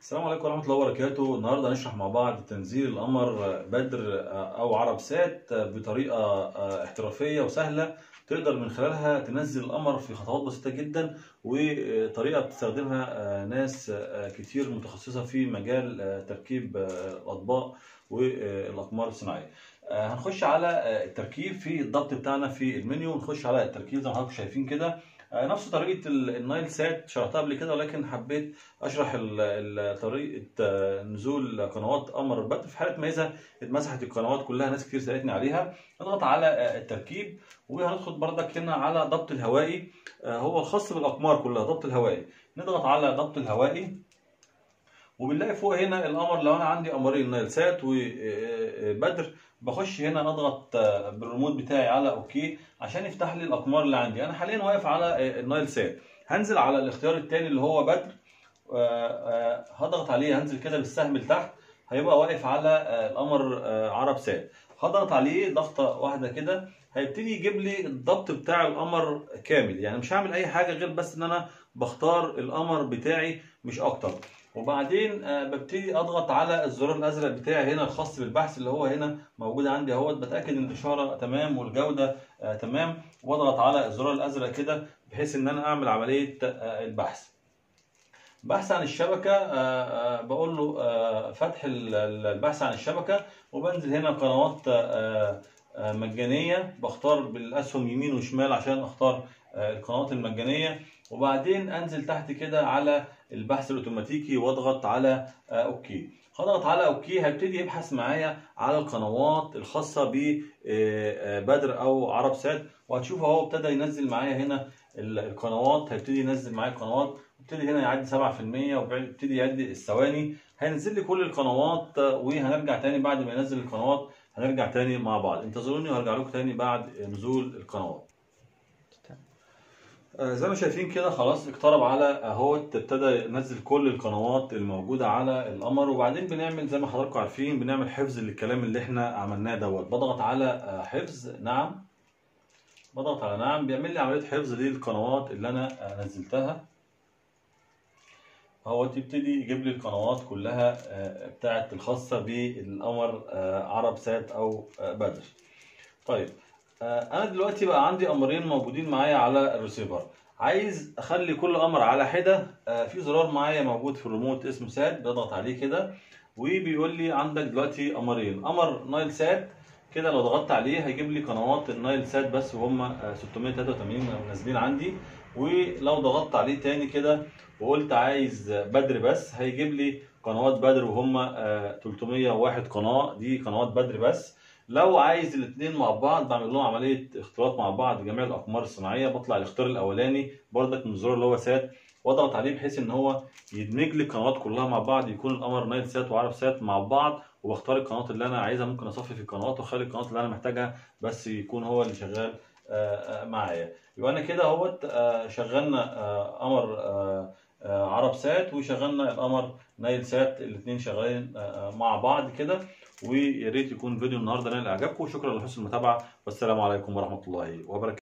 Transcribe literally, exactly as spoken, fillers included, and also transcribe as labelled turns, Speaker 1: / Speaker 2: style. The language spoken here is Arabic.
Speaker 1: السلام عليكم ورحمة الله وبركاته. النهارده هنشرح مع بعض تنزيل القمر بدر أو عرب سات بطريقة احترافية وسهلة، تقدر من خلالها تنزل القمر في خطوات بسيطة جدا، وطريقة بتستخدمها ناس كتير متخصصة في مجال تركيب الأطباق والأقمار الصناعية. هنخش على التركيب في الضغط بتاعنا في المنيو، ونخش على التركيب زي ما حضراتكم شايفين كده. نفس طريقة النايل سات شرحتها قبل كده، ولكن حبيت أشرح طريقة نزول قنوات قمر بدر في حالة ما إذا اتمسحت القنوات كلها. ناس كتير سألتني عليها. نضغط على التركيب، وهندخل بردك هنا على ضبط الهوائي، هو الخاص بالأقمار كلها، ضبط الهوائي. نضغط على ضبط الهوائي، وبنلاقي فوق هنا القمر. لو انا عندي قمرين نايل سات وبدر، بخش هنا اضغط بالريموت بتاعي على اوكي عشان يفتح لي الاقمار اللي عندي. انا حاليا واقف على النايل سات، هنزل على الاختيار الثاني اللي هو بدر، هضغط عليه، هنزل كده بالسهم لتحت، هيبقى واقف على القمر عرب سات. هضغط عليه ضغطه واحده كده، هيبتدي يجيب لي الضبط بتاع القمر كامل. يعني مش هعمل اي حاجه غير بس ان انا بختار القمر بتاعي مش اكتر. وبعدين ببتدي اضغط على الزرار الازرق بتاعي هنا الخاص بالبحث اللي هو هنا موجود عندي اهوت، بتاكد ان الاشاره تمام والجوده تمام، واضغط على الزرار الازرق كده بحيث ان انا اعمل عمليه البحث. بحث عن الشبكه، بقول له فتح البحث عن الشبكه، وبنزل هنا قنوات مجانيه، بختار بالاسهم يمين وشمال عشان اختار القنوات المجانيه. وبعدين انزل تحت كده على البحث الاوتوماتيكي واضغط على اوكي. هضغط على اوكي، هيبتدي يبحث معايا على القنوات الخاصه ببدر او عرب سات، وهتشوف اهو ابتدى ينزل معايا هنا القنوات. هيبتدي ينزل معايا القنوات، وابتدي هنا يعدي سبعة في المية، وابتدي يعدي الثواني. هينزل لي كل القنوات، وهنرجع تاني بعد ما ينزل القنوات، هنرجع تاني مع بعض. انتظروني وهرجع لكم تاني بعد نزول القنوات. زي ما شايفين كده خلاص اقترب على اهوت، ابتدى ينزل كل القنوات الموجوده على القمر. وبعدين بنعمل زي ما حضراتكم عارفين، بنعمل حفظ للكلام اللي احنا عملناه دوت. بضغط على حفظ نعم، بضغط على نعم، بيعمل لي عمليه حفظ للقنوات اللي انا نزلتها. هو يبتدي يجيب لي القنوات كلها بتاعت الخاصه بالقمر عرب سات او بدر. طيب انا دلوقتي بقى عندي قمرين موجودين معايا على الريسيفر، عايز اخلي كل قمر على حده. في زرار معايا موجود في الريموت اسمه سات، بضغط عليه كده وبيقول لي عندك دلوقتي قمرين، قمر نايل سات كده. لو ضغطت عليه هيجيب لي قنوات النايل سات بس، وهم ستمية وتلاتة وتمانين نازلين عندي. ولو ضغطت عليه تاني كده وقلت عايز بدر بس، هيجيب لي قنوات بدر وهم تلتمية وواحد قناه، دي قنوات بدر بس. لو عايز الاثنين مع بعض بعمل لهم عمليه اختلاط مع بعض جميع الاقمار الصناعيه، بطلع الاختيار الاولاني بردك من الزرار اللي هو سات، واضغط عليه بحيث ان هو يدمج لي القنوات كلها مع بعض، يكون القمر نايل سات وعرب سات مع بعض. وبختار القنوات اللي انا عايزها، ممكن اصفي في القنوات واخلي القنوات اللي انا محتاجها بس يكون هو اللي شغال معايا. يبقى انا كده اهوت شغلنا قمر عرب سات وشغلنا القمر نايل سات، الاثنين شغالين مع بعض كده. ويا ريت يكون فيديو النهارده نال اعجابكم، وشكرا لحسن المتابعه، والسلام عليكم ورحمه الله وبركاته.